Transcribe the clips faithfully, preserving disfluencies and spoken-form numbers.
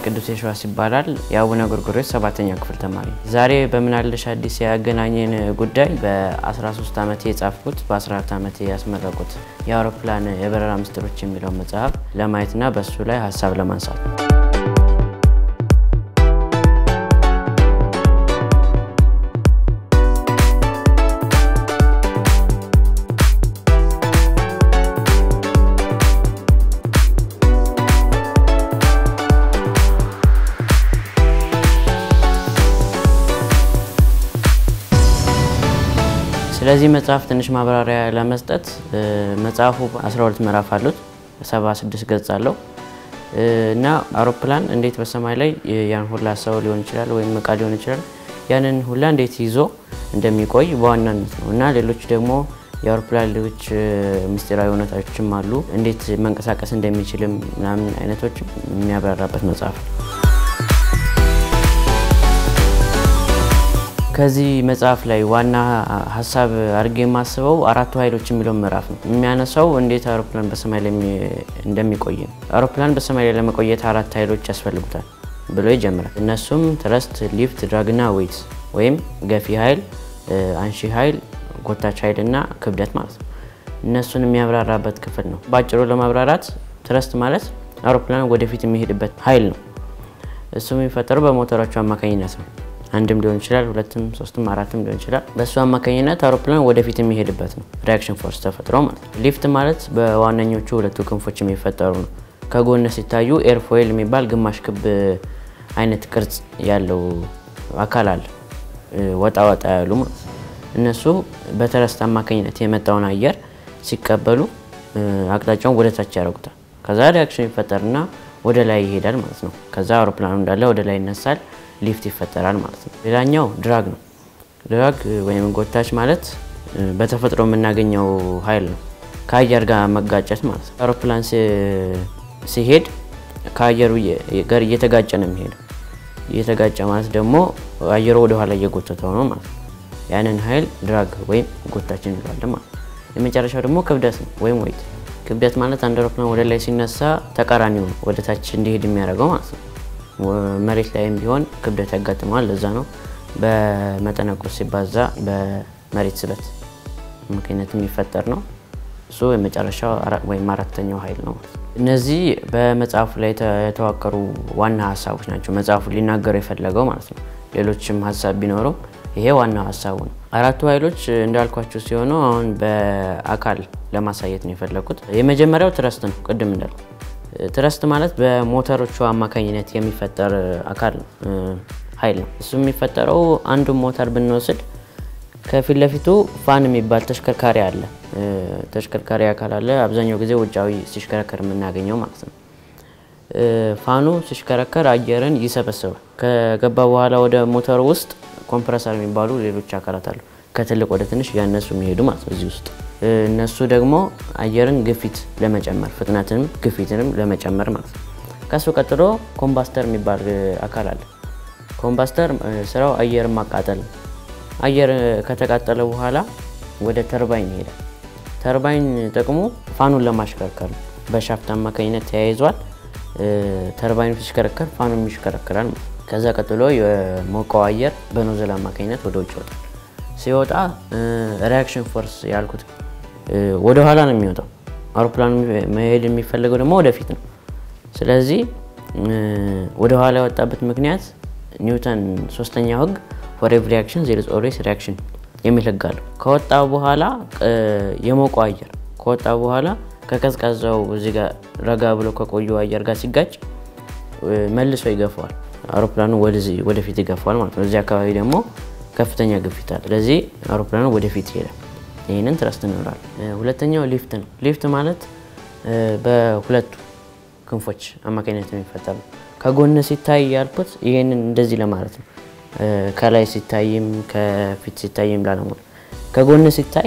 ቅዱስ የሸዋስ ይባላል ያቡነ ጎርጎርዮስ ሰባተኛ ክፍል ተማሪ ዛሬ በምናለሽ አዲስ ያገናኘን ጉዳይ በ13 ዓመት የጻፍኩት በ14 ዓመት ያስመረቁት የአውሮፕላን የበረራ ምስጢሮች የሚለው መጽሐፍ ለማየትና በሱ ላይ ሐሳብ ለማንሳት ስለዚህ መጽሐፍ ትንሽ ማብራሪያ ለመስጠት መጽሐፉ አስራ ሁለት ምዕራፍ አሉት ሰባ ስድስት ገጽ አለው እና አውሮፕላን እንዴት በሰማይ ላይ ያን ሁላ ሰው ሊሆን ይችላል ወይም ዕቃ ሊሆን ይችላል ያንን ሁላ እንዴት ይዞ እንደሚቆይ በዋናነት ነው እና ሌሎች ደግሞ የአውሮፕላን ሌሎች ምስጢራዊ እውነታዎችም አሉ እንዴት መንቀሳቀስ እንደሚችልም ምናምን አይነቶች የሚያብራራበት መጽሐፍ ከዚህ መጽሐፍ ላይ ዋና ሐሳብ አርጌ ማስበው አራቱ ኃይሎች የሚለው ምዕራፍ ነው የሚያነሳው እንዴት አውሮፕላን በሰማይ ላይ እንደሚቆይ አውሮፕላን በሰማይ ላይ ለመቆየት አራት ኃይሎች ያስፈልጉታል ብሎ ይጀምራል እነሱም ትረስት ሊፍት ድራግና ዌይት ወይም ገፊ ኃይል አንሺ ኃይል ጎታች ኃይልና ክብደት ማለት ነው እነሱን የሚያብራራበት ክፍል ነው ባጭሩ ለማብራራት ትረስት ማለት አውሮፕላን ወደፊት የሚሄድበት ኃይል ነው እሱ የሚፈጠረው በሞተሮቹ አማካኝነት ነው አንድም ሊሆን ይችላል ሁለትም ሶስትም አራትም ሊሆን ይችላል በሱ አማካኝነት አውሮፕላን ወደፊት የሚሄድበት ነው ሪአክሽን ፎርስ ተፈጥሮ ማለት ሊፍት ማለት በዋነኞቹ ሁለቱ ክንፎች የሚፈጠሩ ነው ከጎን ሲታዩ ኤርፎይል የሚባል ግማሽ ክብ አይነት ቅርጽ ያለው አካል አለ ወጣ ወጣ ያሉ ማለት እነሱ በትረስት አማካኝነት የመጣውን አየር ሲቀበሉ አቅጣጫውን ወደ ታች ያደርጉታል ከዛ ሪአክሽን ይፈጠርና ወደ ላይ ይሄዳል ማለት ነው ከዛ አውሮፕላኑ እንዳለ ወደ ላይ ይነሳል ሊፍት ይፈጠራል ማለት ነው ሌላኛው ድራግ ነው ድራግ ወይም ጎታች ማለት በተፈጥሮ የምናገኘው ኃይል ነው ከአየር ጋር መጋጨት ማለት ነው አውሮፕላን ሲሄድ ከአየሩ ጋር እየተጋጨ ነው የሚሄደው እየተጋጨ ማለት ደግሞ አየሩ ወደ ኋላ እየጎተተው ነው ማለት ያንን ኃይል ድራግ ወይም ጎታች እንለዋለን ማለት የመጨረሻው ደግሞ ክብደት ነው ወይም ዌይት ክብደት ማለት አንድ አውሮፕላን ወደ ላይ ሲነሳ ተቃራኒው ወደ ታች እንዲሄድ የሚያደርገው ማለት ነው መሬት ላይም ቢሆን ክብደት ያጋጥማል ለዛ ነው በመጠነቁስ ሲባዛ በመሬት ስበት ምክንያት የሚፈጠር ነው እሱ የመጨረሻው ወይም አራተኛው ኃይል ነው እነዚህ በመጽሐፉ ላይ የተዋቀሩ ዋና ሐሳቦች ናቸው መጽሐፉ ሊናገር የፈለገው ማለት ነው ሌሎችም ሐሳብ ቢኖረው ይሄ ዋና ሐሳቡ ነው አራቱ ኃይሎች እንዳልኳችሁ ሲሆኑ አሁን በአካል ለማሳየት ነው የፈለኩት የመጀመሪያው ትረስት ነው ቅድም እንዳልኩ ትረስት ማለት በሞተሮቹ አማካኝነት የሚፈጠር አካል ኃይል ነው እሱ የሚፈጠረው አንዱ ሞተር ብንወስድ ከፊት ለፊቱ ፋን የሚባል ተሽከርካሪ አለ ተሽከርካሪ አካል አለ አብዛኛው ጊዜ ውጫዊ ሲሽከረከር የምናገኘው ማለት ነው ፋኑ ሲሽከረከር አየርን ይሰበስባል ከገባ በኋላ ወደ ሞተሩ ውስጥ ኮምፕረሰር የሚባሉ ሌሎች አካላት አሉ ከትልቅ ወደ ትንሽ ያነሱ የሚሄዱ ማለት ነው እዚህ ውስጥ እነሱ ደግሞ አየርን ግፊት ለመጨመር ፍጥነትንም ግፊትንም ለመጨመር ማለት ነው ከሱ ቀጥሎ ኮምባስተር የሚባል አካል አለ ኮምባስተር ስራው አየር ማቃጠል አየር ከተቃጠለ በኋላ ወደ ተርባይን ይሄዳል ተርባይን ጥቅሙ ፋኑን ለማሽከርከር በሻፍት አማካኝነት ተያይዟል ተርባይኑ ሲሽከረከር ፋኑም ይሽከረከራል ከዛ ቀጥሎ የሞቀው አየር በኖዘል አማካኝነት ወደ ውጭ ይወጣል ሲወጣ ሪአክሽን ፎርስ ያልኩት ወደ ኋላ ነው የሚወጣው አውሮፕላኑ መሄድ የሚፈልገው ደግሞ ወደፊት ነው ስለዚህ ወደ ኋላ የወጣበት ምክንያት ኒውተን ሶስተኛው ህግ for every action there is always reaction የሚል ህግ አለው ከወጣ በኋላ የሞቀው አየር ከወጣ በኋላ ከቀዝቃዛው እዚህ ጋር ረጋ ብሎ ከቆየው አየር ጋር ሲጋጭ መልሶ ይገፋዋል አውሮፕላኑ ወደዚህ ወደፊት ይገፋዋል ማለት ነው እዚህ አካባቢ ደግሞ ከፍተኛ ግፊት አለ ስለዚህ አውሮፕላኑ ወደፊት ይሄዳል ይሄንን ትረስት እንላለን ሁለተኛው ሊፍት ነው ሊፍት ማለት በሁለቱ ክንፎች አማካኝነት የሚፈጠር ከጎን ሲታይ ያልኩት ይሄንን እንደዚህ ለማለት ነው ከላይ ሲታይም ከፊት ሲታይም ላለሞት ከጎን ሲታይ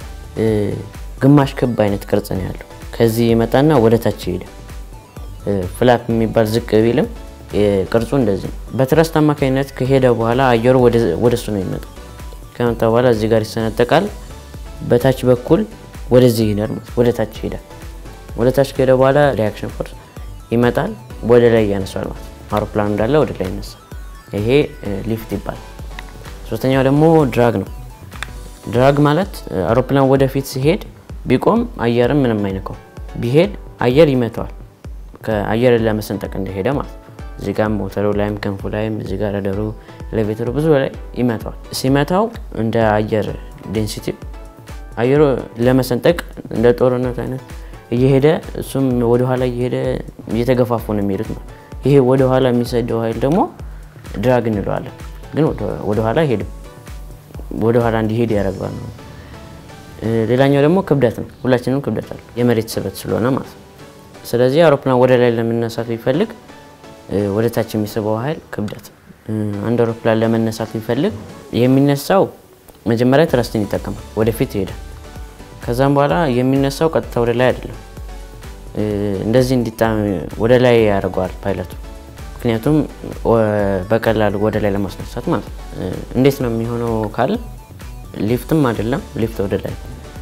ግማሽ ክብ አይነት ቅርጽ ነው ያለው ከዚህ ይመጣና ወደ ታች ይሄዳል ፍላፕ የሚባል ዝቅ ቢልም ቅርጹ እንደዚህ በትረስት አማካኝነት ከሄደ በኋላ አየሩ ወደ ወደሱ ነው የሚመጣው ከመጣ በኋላ እዚህ ጋር ይሰነጠቃል በታች በኩል ወደዚህ ይሄዳል ወደ ታች ይሄዳል ወደ ታች ከሄደ በኋላ ሪአክሽን ፎርስ ይመጣል ወደ ላይ ያነሳል ማለት አውሮፕላኑ እንዳለ ወደ ላይ ይነሳ ይሄ ሊፍት ይባላል ሶስተኛው ደግሞ ድራግ ነው ድራግ ማለት አውሮፕላኑ ወደ ፊት ሲሄድ ቢቆም አየርም ምንም አይነካው ቢሄድ አየር ይመታዋል ከአየር ለመሰንጠቅ እንደሄደ ማለት እዚህ ጋር ሞተሩ ላይም ክንፉ ላይም እዚህ ጋር ረደሩ ኤሌቬተሩ ብዙ ላይ ይመታዋል ሲመታው እንደ አየር ዴንሲቲ አየሩ ለመሰንጠቅ እንደ ጦርነት አይነት እየሄደ እሱም ወደ ኋላ እየሄደ እየተገፋፉ ነው የሚሄዱት ነው ይሄ ወደ ኋላ የሚሰደው ኃይል ደግሞ ድራግ እንለዋለን ግን ወደ ኋላ ይሄድ ወደ ኋላ እንዲሄድ ያደርጋል ነው ሌላኛው ደግሞ ክብደት ነው ሁላችንም ክብደት አለ የመሬት ስበት ስለሆነ ማለት ስለዚህ አውሮፕላን ወደ ላይ ለመነሳት ቢፈልግ ወደ ታች የሚስበው ኃይል ክብደት አንድ አውሮፕላን ለመነሳት ቢፈልግ የሚነሳው መጀመሪያ ትረስትን ይጠቀማል ወደ ፊት ይሄዳል ከዛም በኋላ የሚነሳው ቀጥታ ወደ ላይ አይደለም እንደዚህ እንዲጣም ወደ ላይ ያደርጋል ፓይለቱ ምክንያቱም በቀላሉ ወደ ላይ ለማስነሳት ማለት እንዴት ነው የሚሆነው ካል ሊፍትም አይደለም ሊፍት ወደ ላይ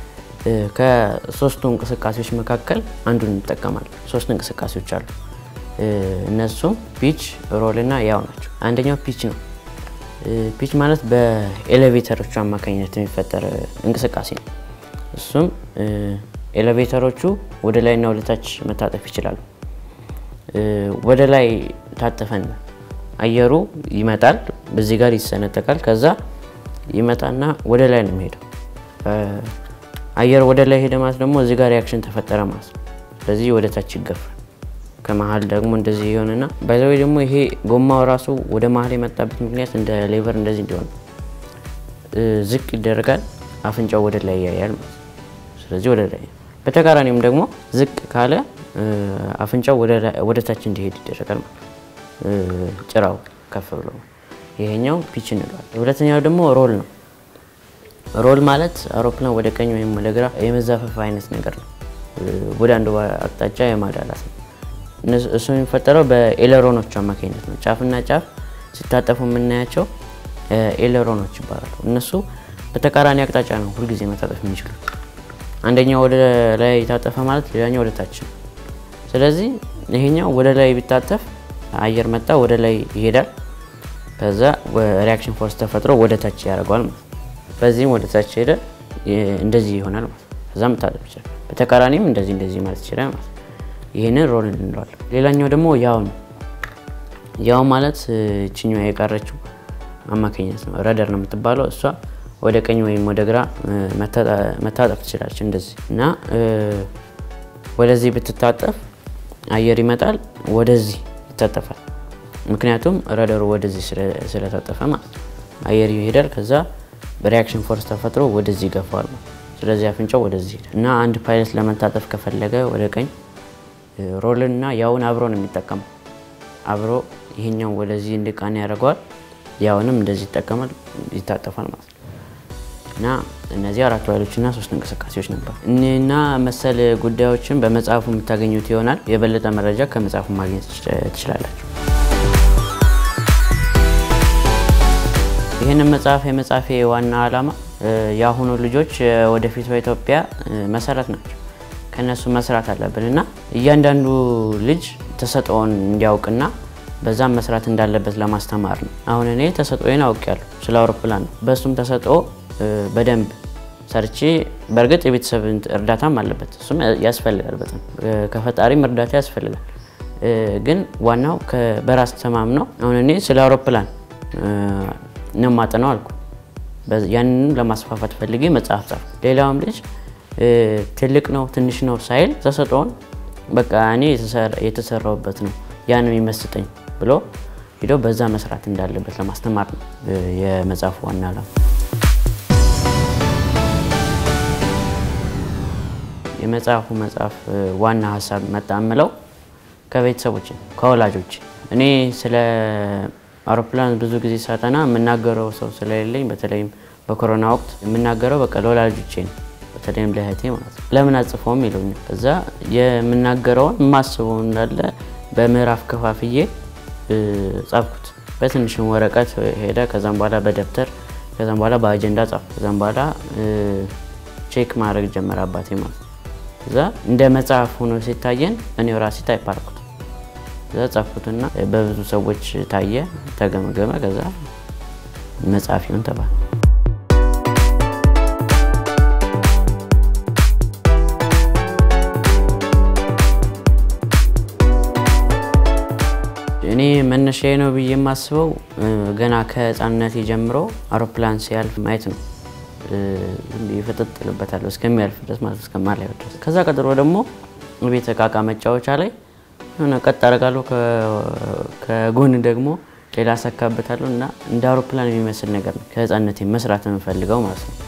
ከሶስቱ እንቅስቃሴዎች መካከል አንዱን እንጠቀማል ሶስት እንቅስቃሴዎች አሉ እነሱም ፒች ሮል እና ያው ናቸው አንደኛው ፒች ነው ፒች ማለት በኤሌቬተሮቹ አማካኝነት የሚፈጠር እንቅስቃሴ ነው እሱም ኤሌቬተሮቹ ወደ ላይና ወደ ታች መታጠፍ ይችላሉ ወደ ላይ ታጠፈን አየሩ ይመጣል በዚህ ጋር ይሰነጠቃል ከዛ ይመጣና ወደ ላይ ነው የሚሄደው አየር ወደ ላይ ሄደ ማለት ደግሞ እዚህ ጋር ሪአክሽን ተፈጠረ ማለት ስለዚህ ወደ ታች ይገፋል ከመሃል ደግሞ እንደዚህ ይሆንና ባይዘው ደግሞ ይሄ ጎማው ራሱ ወደ መሃል የመጣበት ምክንያት እንደ ሌቨር እንደዚህ እንዲሆን ዝቅ ይደረጋል አፍንጫው ወደ ላይ ያያል ስለዚህ ወደ ላይ በተቃራኒውም ደግሞ ዝቅ ካለ አፍንጫው ወደ ወደ ታች እንዲሄድ ይደረጋል ጭራው ከፍ ብሎ ይሄኛው ፒች እንለዋለን ሁለተኛው ደግሞ ሮል ነው ሮል ማለት አውሮፕላን ወደ ቀኝ ወይም ወደ ግራ የመዛፈፍ አይነት ነገር ነው ወደ አንዱ አቅጣጫ የማዳላት እሱ የሚፈጠረው በኤለሮኖች አማካኝነት ነው ጫፍና ጫፍ ሲታጠፉ የምናያቸው ኤለሮኖች ይባላሉ እነሱ በተቃራኒ አቅጣጫ ነው ሁሉ ጊዜ መታጠፍ የሚችሉት አንደኛው ወደ ላይ ታጠፈ ማለት ሌላኛው ወደ ታች ስለዚህ ይሄኛው ወደ ላይ ቢታጠፍ አየር መጣ ወደ ላይ ይሄዳል ከዛ ሪአክሽን ፎርስ ተፈጥሮ ወደ ታች ያደርጋል በዚህም ወደ ታች ሄደ እንደዚህ ይሆናል ከዛም ታጠፍ ይችላል በተቃራኒም እንደዚህ እንደዚህ ማለት ይችላል ይሄንን ሮል እንለዋለን ሌላኛው ደግሞ ያው ነው ያው ማለት እቺኛው የቀረችው አማካኝነት ነው ረደር ነው የምትባለው እሷ ወደ ቀኝ ወይም ወደ ግራ መታጠፍ ትችላለች እንደዚህ እና ወደዚህ ብትታጠፍ አየር ይመጣል ወደዚህ ይታጠፋል ምክንያቱም ረደሩ ወደዚህ ስለታጠፈ ማለት አየር ይሄዳል ከዛ በሪአክሽን ፎርስ ተፈጥሮ ወደዚህ ይገፋል ስለዚህ አፍንጫው ወደዚህ ይሄዳል እና አንድ ፓይለት ለመታጠፍ ከፈለገ ወደ ቀኝ ሮልና ያውን አብሮ ነው የሚጠቀመው አብሮ ይሄኛው ወደዚህ እንዲቃና ያደርጋል ያውንም እንደዚህ ይጠቀማል ይታጠፋል ማለት እና እነዚህ አራት ኃይሎችና ሶስት እንቅስቃሴዎች ነበር እና መሰል ጉዳዮችን በመጽሐፉ የምታገኙት ይሆናል የበለጠ መረጃ ከመጽሐፉ ማግኘት ትችላላችሁ ይሄን መጽሐፍ የመጽሐፌ ዋና ዓላማ ያሁኑ ልጆች ወደፊት በኢትዮጵያ መሰረት ናቸው ከነሱ መስራት አለብንና እያንዳንዱ ልጅ ተሰጥኦን እንዲያውቅና በዛም መስራት እንዳለበት ለማስተማር ነው አሁን እኔ ተሰጥኦዬን አውቄያለሁ ስለ አውሮፕላን በሱም ተሰጥኦ በደንብ ሰርቼ በርግጥ የቤተሰብ እርዳታም አለበት እሱም ያስፈልጋል በጣም ከፈጣሪም እርዳታ ያስፈልጋል ግን ዋናው በራስ ተማምነው አሁን እኔ ስለ አውሮፕላን ነው ማጠናው አልኩ ያንንም ለማስፋፋት ፈልጌ መጽሐፍ ጻፍ ሌላውም ልጅ ትልቅ ነው ትንሽ ነው ሳይል ተሰጥኦን በቃ እኔ የተሰራውበት ነው ያንም ይመስጠኝ ብሎ ሄዶ በዛ መስራት እንዳለበት ለማስተማር ነው የመጽሐፉ ዋና ዓላማ የመጽሐፉ መጽሐፍ ዋና ሐሳብ መጣመለው ከቤተሰቦች ከወላጆች እኔ ስለ አውሮፕላን ብዙ ጊዜ ሳጠና መናገረው ሰው ስለሌለኝ በተለይም በኮሮና ወቅት መናገረው በቃ ለወላጆቼ ነው በተለይም ለህቴ ማለት ለምን አጽፈውም ይሉኝ ከዛ የምናገረው ማስበው እንዳለ በምዕራፍ ከፋፍዬ ጻፍኩት በትንሽ ወረቀት ሄዳ ከዛም በኋላ በደብተር ከዛም በኋላ በአጀንዳ ጻፍ ከዛም በኋላ ቼክ ማድረግ ጀመረ አባቴ ማለት ከዛ እንደ መጽሐፍ ሆኖ ሲታየን እኔው ራሴ ታይፕ አድርኩት ጻፍኩትና በብዙ ሰዎች ታየ ተገመገመ ከዛ መጻፊውን ተባለ እኔ መነሻዬ ነው ብዬ ማስበው ገና ከህፃንነቴ ጀምሮ አውሮፕላን ሲያልፍ ማየት ነው ይፈተጥልበታል እስከሚያልፍ ድረስ ማለት እስከማላየው ድረስ ከዛ ቀጥሎ ደግሞ ቤት ተቃቃ መጫወቻ ላይ እና ቀጥ አረጋለሁ ከጎን ደግሞ ሌላ ሰካበታለሁና እንደ አውሮፕላን የሚመስል ነገር ነው ከህፃንነቴ መስራት የምፈልገው ማለት ነው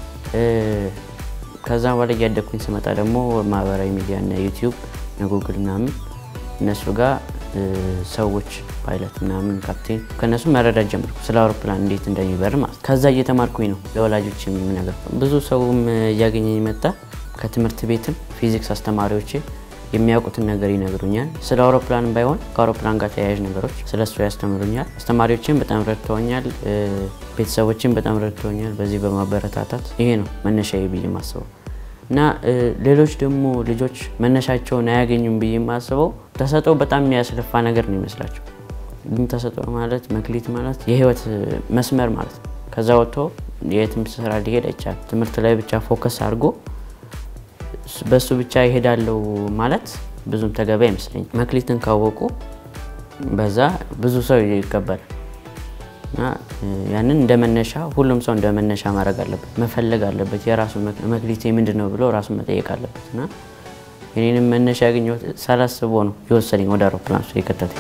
ከዛ በኋላ ያደኩኝ ስመጣ ደግሞ ማህበራዊ ሚዲያ እና ዩቲዩብ እና ጉግል እና እነሱ ጋር ሰዎች ፓይለት እና ምን ካፕቴን ከነሱ መረዳት ጀመርኩ ስለ አውሮፕላን እንዴት እንደሚበር ማለት ከዛ እየተማርኩኝ ነው ለወላጆች ምን ነገር ብዙ ሰውም ያገኘኝ መጣ ከትምህርት ቤትም ፊዚክስ አስተማሪዎች የሚያውቁትን ነገር ይነግሩኛል ስለ አውሮፕላን ባይሆን ከአውሮፕላን ጋር ተያያዥ ነገሮች ስለሱ ያስተምሩኛል አስተማሪዎችም በጣም ረድተውኛል ቤተሰቦችም በጣም ረድተውኛል በዚህ በማበረታታት ይሄ ነው መነሻዬ ብዬ ማስበው እና ሌሎች ደግሞ ልጆች መነሻቸውን አያገኙም ብዬ ማስበው ተሰጠው በጣም የሚያስለፋ ነገር ነው ይመስላችሁ ግን ተሰጠው ማለት መክሊት ማለት የህይወት መስመር ማለት ከዛ ወጥቶ የትም ስራ ሊሄድ አይቻል ትምህርት ላይ ብቻ ፎከስ አድርጎ በሱ ብቻ ይሄዳለው ማለት ብዙም ተገባ አይመስለኝ መክሊትን ካወቁ በዛ ብዙ ሰው ይቀበል እና ያንን እንደመነሻ ሁሉም ሰው እንደመነሻ ማድረግ አለበት መፈለግ አለበት የራሱ መክሊቴ ምንድነው ብሎ ራሱ መጠየቅ አለበትና የኔንም መነሻ ያገኘው ሳላስበው ነው የወሰደኝ ወደ አውሮፕላን ውስጥ የከተተኝ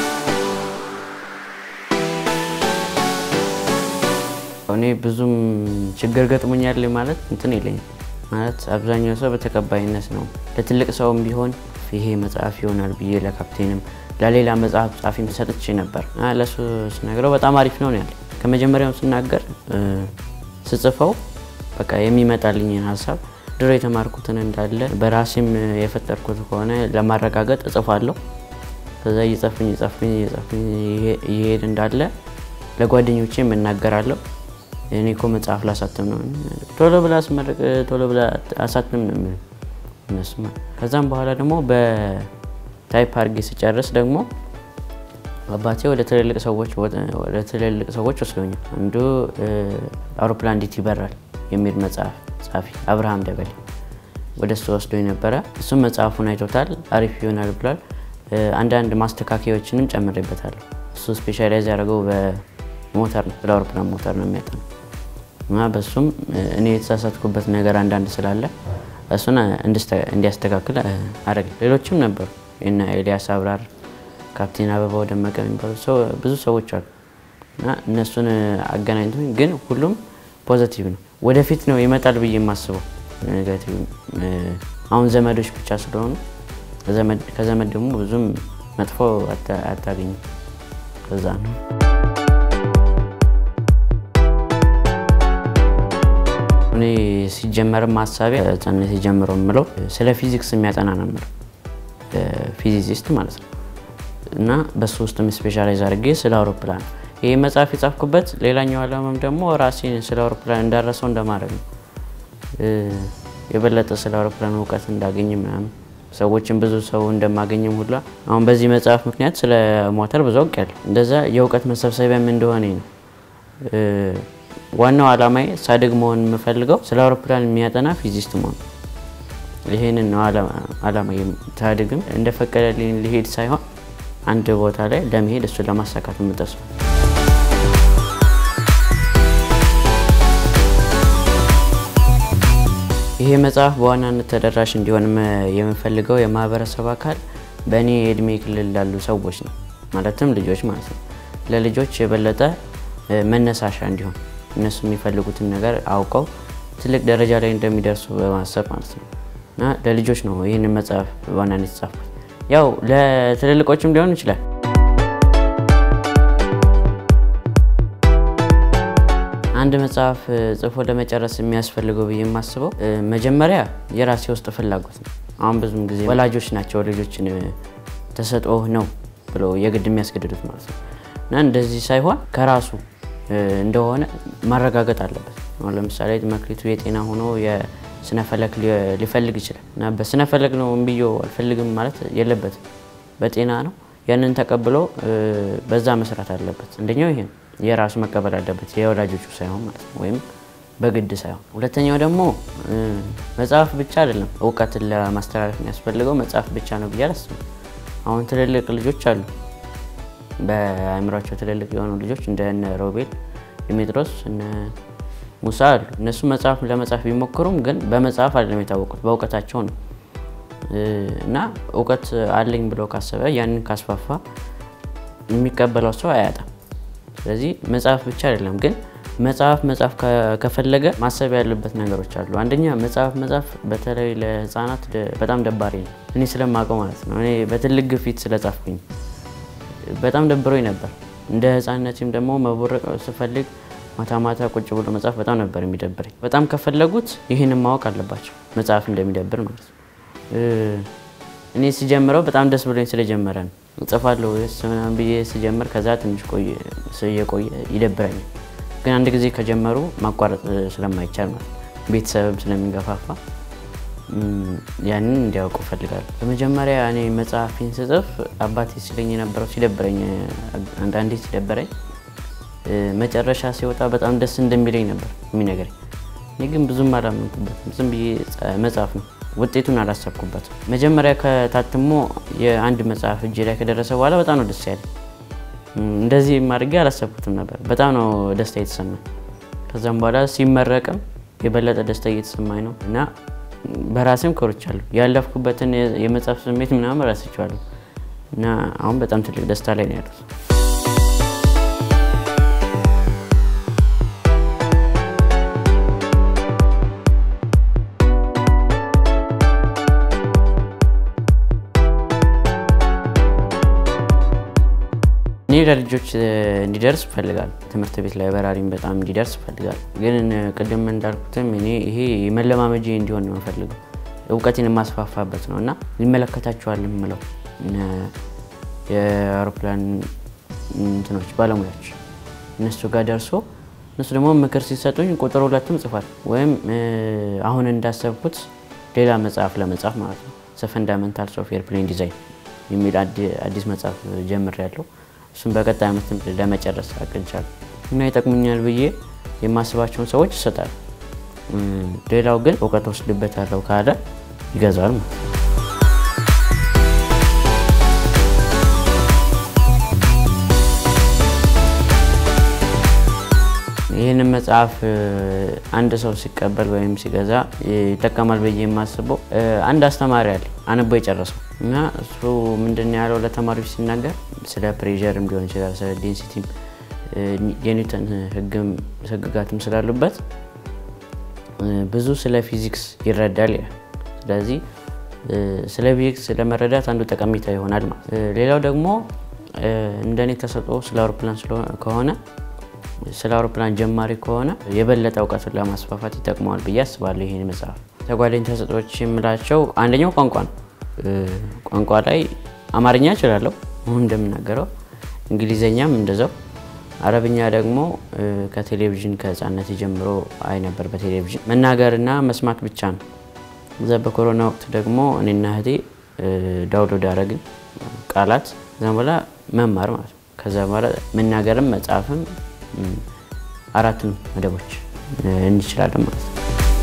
እኔ ብዙም ችግር ገጥሞኛል ማለት እንትን ይለኝ ማለት አብዛኛው ሰው በተቀባይነት ነው ለትልቅ ሰውም ቢሆን ይሄ መጽሐፍ ይሆናል ብዬ ለካፕቴንም ለሌላ መጽሐፍ ጻፊም ሰጥቼ ነበር አለሱ ስነግረው በጣም አሪፍ ነው ያለ ከመጀመሪያው ስናገር ስጽፈው በቃ የሚመጣልኝን ሐሳብ ድሮ የተማርኩትን እንዳለ በራሴም የፈጠርኩት ሆነ ለማረጋገጥ እጽፋለሁ ከዛ እየጻፍኝ እጻፍኝ እጻፍኝ ይሄድ እንዳለ ለጓደኞቼም እናገራለሁ እኔ እኮ መጽሐፍ ላሳተም ነው ቶሎ ብላ አስመረቅ ቶሎ ብላ አሳተም ነው እነሱማ ከዛም በኋላ ደግሞ በታይፕ አርጌ ሲጨርስ ደግሞ አባቴ ወደ ትልልቅ ሰዎች ወደ ትልልቅ ሰዎች ወስዶኛል አንዱ አውሮፕላን እንዴት ይበራል የሚል መጽሐፍ ጻፊ አብርሃም ደበሌ ወደሱ ወስዶኝ ነበር እሱ መጽሐፉን አይቶታል አሪፍ ይሆናል ብሏል አንድ አንድ ማስተካከያዎችንም ጨምሬበታለሁ እሱ ስፔሻላይዝ ያደረገው በሞተር ነው በአውሮፕላን ሞተር ነው የሚያጠናው እና በሱም እኔ የተሳሳትኩበት ነገር አንድ አንድ ስላለ እሱና እንዲያስተካክል አረግ ሌሎችም ነበሩ እና ኤልያስ አብራር ካፕቴን አበባው ደመቀ የሚባሉ ሰው ብዙ ሰዎች አሉ እና እነሱን አገናኝቶኝ ግን ሁሉም ፖዚቲቭ ነው ወደፊት ነው ይመጣል ብዬ ማስበው ኔጋቲቭ አሁን ዘመዶች ብቻ ስለሆኑ ዘመድ ከዘመድ ደግሞ ብዙም መጥፎ አታገኝ ከዛ ነው እኔ ሲጀመር ማሳቢያ ጻነት ይጀምረው ምለው ስለ ፊዚክስ የሚያጠና ነበር ፊዚሲስት ማለት ነው እና በሶስቱም ስፔሻላይዝ አድርጌ ስለ አውሮፕላን ይሄ መጽሐፍ የጻፍኩበት ሌላኛው ዓላማም ደግሞ ራሴን ስለ አውሮፕላን እንዳረሰው እንደማድረግ ነው የበለጠ ስለ አውሮፕላን ዕውቀት እንዳገኝ ምናምን ሰዎችን ብዙ ሰው እንደማገኝም ሁላ አሁን በዚህ መጽሐፍ ምክንያት ስለ ሞተር ብዙ አውቃለሁ እንደዛ የዕውቀት መሰብሰቢያም እንደሆነ ነው ዋናው ዓላማዬ ሳድግ መሆን የምፈልገው ስለ አውሮፕላን የሚያጠና ፊዚሲስት መሆን ይሄንን ነው ዓላማዬ ታድግም እንደፈቀደልኝ ሊሄድ ሳይሆን አንድ ቦታ ላይ ለመሄድ እሱ ለማሳካት የምጠስው ይሄ መጽሐፍ በዋናነት ተደራሽ እንዲሆን የምፈልገው የማህበረሰብ አካል በእኔ እድሜ ክልል ላሉ ሰዎች ነው ማለትም ልጆች ማለት ነው ለልጆች የበለጠ መነሳሻ እንዲሆን እነሱ የሚፈልጉትን ነገር አውቀው ትልቅ ደረጃ ላይ እንደሚደርሱ በማሰብ ማለት ነው እና ለልጆች ነው ይሄንን መጽሐፍ በዋናነት የተጻፈው ያው ለትልልቆችም ሊሆን ይችላል አንድ መጽሐፍ ጽፎ ለመጨረስ የሚያስፈልገው ብዬ ማስበው መጀመሪያ የራሴ ውስጥ ፍላጎት ነው አሁን ብዙም ጊዜ ወላጆች ናቸው ልጆችን ተሰጥኦ ነው ብለው የግድ የሚያስገድዱት ማለት ነው እና እንደዚህ ሳይሆን ከራሱ እንደሆነ ማረጋገጥ አለበት አሁን ለምሳሌ መክሊቱ የጤና ሆኖ የስነፈለክ ሊፈልግ ይችላል እና በስነፈለክ ነው እንብዮ አልፈልግም ማለት የለበትም በጤና ነው ያንን ተቀብሎ በዛ መስራት አለበት እንደኛው ይሄን የራሱ መቀበል አለበት የወላጆቹ ሳይሆን ማለት ነው ወይም በግድ ሳይሆን ሁለተኛው ደግሞ መጽሐፍ ብቻ አይደለም እውቀትን ለማስተላለፍ የሚያስፈልገው መጽሐፍ ብቻ ነው ብያለስ አሁን ትልልቅ ልጆች አሉ በአእምሯቸው ትልልቅ የሆኑ ልጆች እንደ ሮቤል ዲሜትሮስ እና ሙሳ አሉ እነሱ መጽሐፍ ለመጻፍ ቢሞክሩም ግን በመጽሐፍ አይደለም የታወቁት በእውቀታቸው ነው እና እውቀት አለኝ ብሎ ካሰበ ያንን ካስፋፋ የሚቀበለው ሰው አያጣም ስለዚህ መጽሐፍ ብቻ አይደለም ግን መጽሐፍ መጽሐፍ ከፈለገ ማሰብ ያለበት ነገሮች አሉ አንደኛ መጽሐፍ መጽሐፍ በተለይ ለህፃናት በጣም ደባሪ ነው እኔ ስለማቀው ማለት ነው እኔ በትልቅ ግፊት ስለጻፍኩኝ በጣም ደብሮኝ ነበር እንደ ህፃንነቴም ደግሞ መቦረቅ ስፈልግ ማታ ማታ ቁጭ ብሎ መጽሐፍ በጣም ነበር የሚደብረኝ በጣም ከፈለጉት ይሄንን ማወቅ አለባቸው መጽሐፍ እንደሚደብር ማለት ነው እኔ ሲጀምረው በጣም ደስ ብሎኝ ስለጀመረ ነው ጽፋለሁ እሱን ብዬ ሲጀምር ከዛ ትንሽ ቆይ ስለቆየ ይደብረኝ ግን አንድ ጊዜ ከጀመሩ ማቋረጥ ስለማይቻል ማለት ቤተሰብም ስለሚገፋፋ ያንን እንዲያውቁ ፈልጋለሁ በመጀመሪያ እኔ መጽሐፌን ስጽፍ አባቴ ሲለኝ የነበረው ሲደብረኝ አንዳንዴ ሲደብረኝ መጨረሻ ሲወጣ በጣም ደስ እንደሚለኝ ነበር የሚነገረኝ እኔ ግን ብዙም አላመንኩበትም ዝም ብዬ መጽሐፍ ነው ውጤቱን አላሰብኩበትም መጀመሪያ ከታተሞ የአንድ መጽሐፍ እጄ ላይ ከደረሰ በኋላ በጣም ነው ደስ ያለኝ እንደዚህ ማድረግ አላሰብኩትም ነበር በጣም ነው ደስታ የተሰማኝ ከዛም በኋላ ሲመረቅም የበለጠ ደስታ እየተሰማኝ ነው እና በራሴም ኮርቻለሁ ያለፍኩበትን የመጽሐፍ ስሜት ምናምን ራስቻለሁ እና አሁን በጣም ትልቅ ደስታ ላይ ነው ያለው ኔራ ልጆች እንዲደርስ ፈልጋል ትምህርት ቤት ላይ በራሪም በጣም እንዲደርስ ፈልጋል ግን ቀደም እንዳልኩትም እኔ ይሄ መለማመጂ እንዲሆን ነው ፈልገው እውቀቴን ማስፋፋበት ነውና ይመለከታቸዋል ምለው የአውሮፕላን እንትኖች ባለሙያዎች እነሱ ጋር ደርሶ እነሱ ደግሞ ምክር ሲሰጡኝ ቁጥር ሁለትም ጽፋል ወይም አሁን እንዳሰብኩት ሌላ መጽሐፍ ለመጻፍ ማለት ነው The Fundamentals of Airplane Design የሚል አዲስ መጽሐፍ ጀምሬያለሁ እሱን በቀጣይ አመት ለመጨረስ አቅንቻለሁ እና ይጠቅሙኛል ብዬ የማስባቸውን ሰዎች ይሰጣል ሌላው ግን እውቀት ወስድበታለሁ ካለ ይገዛል ይሄንን መጽሐፍ አንድ ሰው ሲቀበል ወይም ሲገዛ ይተከማል በየ የማስበው አንድ አስተማሪ አለ አንቦ የጨረሰው እና እሱ ምንድነው ያለው ለተማሪዎች ሲናገር ስለ ፕሬሸርም ሊሆን ይችላል ስለ ዴንሲቲ የኒውተን ህግም ህግጋትም ስላሉበት ብዙ ስለ ፊዚክስ ይረዳል ስለዚህ ስለ ፊዚክስ ለመረዳት አንዱ ጠቀሜታ ይሆናል ማለት ሌላው ደግሞ እንደኔ ተሰጥኦ ስለ አውሮፕላን ከሆነ ስለ አውሮፕላን ጀማሪ ከሆነ የበለጠ እውቀቱን ለማስፋፋት ይጠቅማል ብዬ አስባለሁ ይሄን መጽሐፍ ተጓዳኝ ተሰጥኦች የምላቸው አንደኛው ቋንቋ ነው ቋንቋ ላይ አማርኛ እችላለሁ አሁን እንደምናገረው እንግሊዘኛም እንደዛው አረብኛ ደግሞ ከቴሌቪዥን ከህፃንነት ጀምሮ አይ ነበር በቴሌቪዥን መናገርና መስማት ብቻ ነው እዛ በኮሮና ወቅት ደግሞ እኔና እህቴ ዳውንሎድ አደረግን ቃላት ዘንበላ መማር ማለት ነው ከዛ በኋላ መናገርም መጻፍም አራቱን መደቦች እንችላለን ማለት ነው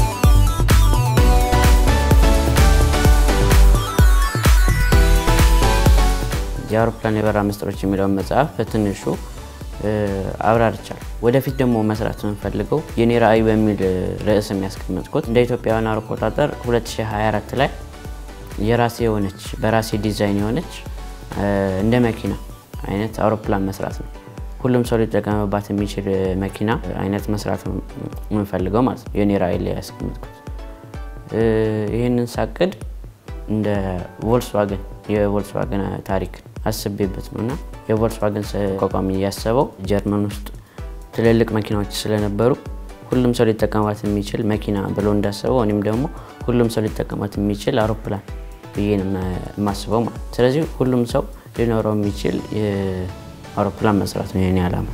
የአውሮፕላን የበረራ ምስጢሮች የሚለው መጽሐፍ በትንሹ አብራርቻለሁ ወደፊት ደግሞ መስራት እንፈልገው የኔ ራዕይ በሚል ርዕስ የሚያስቀምጥኩት እንደ ኢትዮጵያውያን አቆጣጠር ሁለት ሺህ ሃያ አራት ላይ የራሴ የሆነች በራሴ ዲዛይን የሆነች እንደ መኪና አይነት አውሮፕላን መስራት ነው ሁሉም ሰው ሊጠቀምባት የሚችል መኪና አይነት መስራት ነው የምንፈልገው ማለት ነው የኔ ራዕይ ላይ ያስቀምጥኩት ይሄንን ሳቅድ እንደ ቮልክስዋገን የቮልክስዋገን ታሪክ አስቤበት ነውና የቮልክስዋገን ተቋቋሚ ያሰበው ጀርመን ውስጥ ትልልቅ መኪናዎች ስለነበሩ ሁሉም ሰው ሊጠቀምባት የሚችል መኪና ብሎ እንዳሰበው እኔም ደግሞ ሁሉም ሰው ሊጠቀምባት የሚችል አውሮፕላን ብዬን ማስበው ማለት ስለዚህ ሁሉም ሰው ሊኖረው የሚችል አውሮፕላን መስራት ነው የኔ ዓላማ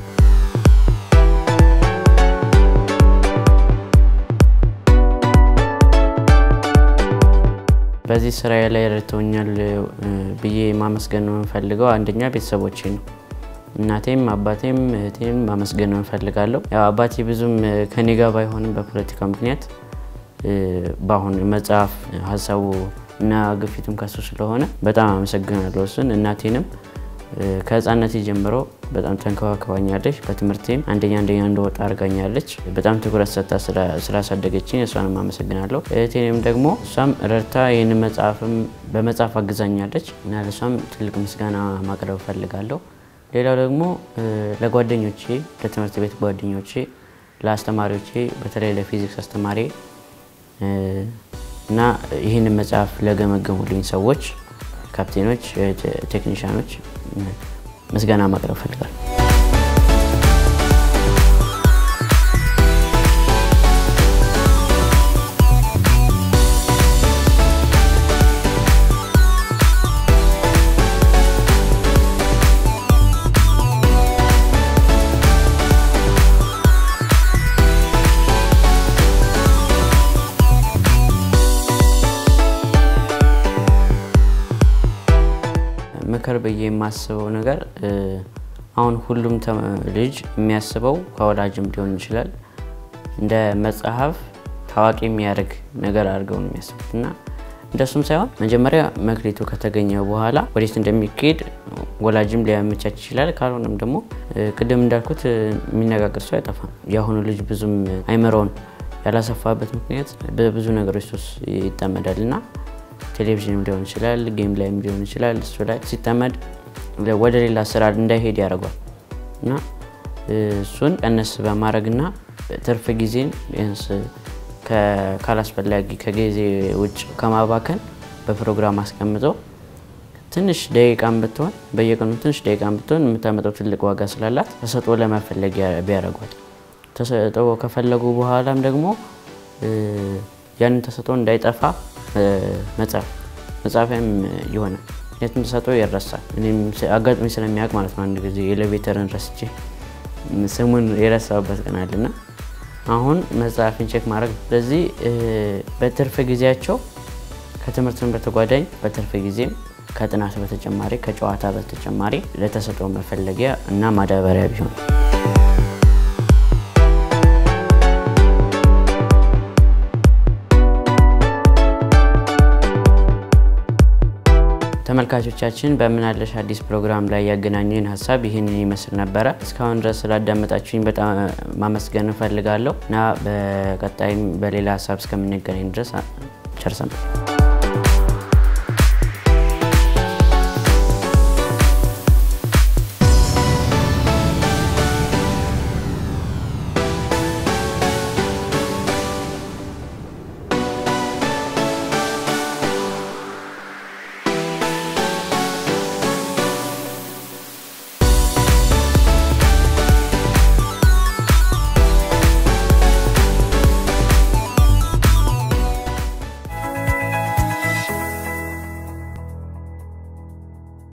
በዚህ ስራዬ ላይ ረድተውኛል ብዬ ማመስገን ነው ፈልገው አንደኛ ቤተሰቦቼ ነው እናቴም አባቴም እህቴም ማመስገን ነው ፈልጋለሁ ያው አባቴ ብዙም ከኔ ጋር ባይሆንም በፖለቲካ ምክንያት ባሁን መጽሐፍ ሐሳቡ እና ግፊቱም ከሱ ስለሆነ በጣም አመሰግናለሁ እሱን እናቴንም ከህፃንነቴ ጀምሮ በጣም ተንከባከባኛለች በትምህርቴም አንደኛ አንደኛ እንደወጣ አርጋኛለች በጣም ትኩረት ሰጥታ ስላሳደገችኝ እሷንም አመሰግናለሁ እህቴንም ደግሞ እሷም ረድታ ይሄን መጽሐፍም በመጽሐፍ አግዛኛለች እና ለሷም ትልቅ ምስጋና ማቅረብ ፈልጋለሁ ሌላው ደግሞ ለጓደኞቼ ለትምህርት ቤት ጓደኞቼ ለአስተማሪዎቼ በተለይ ለፊዚክስ አስተማሪ እና ይሄን መጽሐፍ ለገመገሙልኝ ሰዎች ካፕቴኖች ቴክኒሻኖች ምስጋና ማቅረብ ፈልጋለሁ ምክር በየ ማስበው ነገር አሁን ሁሉም ልጅ የሚያስበው ከወላጅም ሊሆን ይችላል እንደ መጽሐፍ ታዋቂ የሚያደርግ ነገር አድርገው ነው የሚያስቡትና እንደሱም ሳይሆን መጀመሪያ መክሊቱ ከተገኘ በኋላ ወዴት እንደሚሄድ ወላጅም ሊያመቻች ይችላል ካልሆነም ደግሞ ቅድም እንዳልኩት የሚነጋገር ሰው አይጠፋም ያሁኑ ልጅ ብዙም አይመረውን ያላሰፋበት ምክንያት በብዙ ነገሮች ይተመዳልና ቴሌቪዥን ሊሆን ይችላል ጌም ላይም ሊሆን ይችላል እሱ ላይ ሲተመድ ወደ ሌላ ስራ እንዳይሄድ ያደርጋል እና እሱን ቀነስ በማድረግና ትርፍ ጊዜን ቢያንስ ከካላስፈላጊ ከጊዜ ውጭ ከማባከን በፕሮግራም አስቀምጠው ትንሽ ደቂቃም ብትሆን በየቀኑ ትንሽ ደቂቃም ብትሆን የምታመጣው ትልቅ ዋጋ ስላላት ተሰጥኦ ለማፈለግ ያደርጋል ተሰጥኦ ከፈለጉ በኋላም ደግሞ ያን ተሰጥኦ እንዳይጠፋ መጽሐፍ መጽሐፍም ይሆነ የትም ተሰጥኦ ይረሳል እኔም አጋጥሞኝ ስለሚያውቅ ማለት ነው አንድ ጊዜ ኤሌቬተርን ረስቼ ስሙን የረሳውበት ቀን አለና አሁን መጽሐፍን ቼክ ማድረግ ስለዚህ በትርፍ ጊዜያቸው ከትምህርትን በተጓዳኝ በትርፍ ጊዜም ከጥናት በተጨማሪ ከጨዋታ በተጨማሪ ለተሰጥኦ መፈለጊያ እና ማዳበሪያ ቢሆን ተመልካቾቻችን በመናለሽ አዲስ ፕሮግራም ላይ ያገናኘን ሐሳብ ይሄንን ይመስል ነበር እስካሁን ድረስ ስላዳመጣችሁኝ በጣም ማመስገን ፈልጋለሁ እና በቀጣይም በሌላ ሐሳብ እስከምንገናኝ ድረስ ቸር ሰንብቱ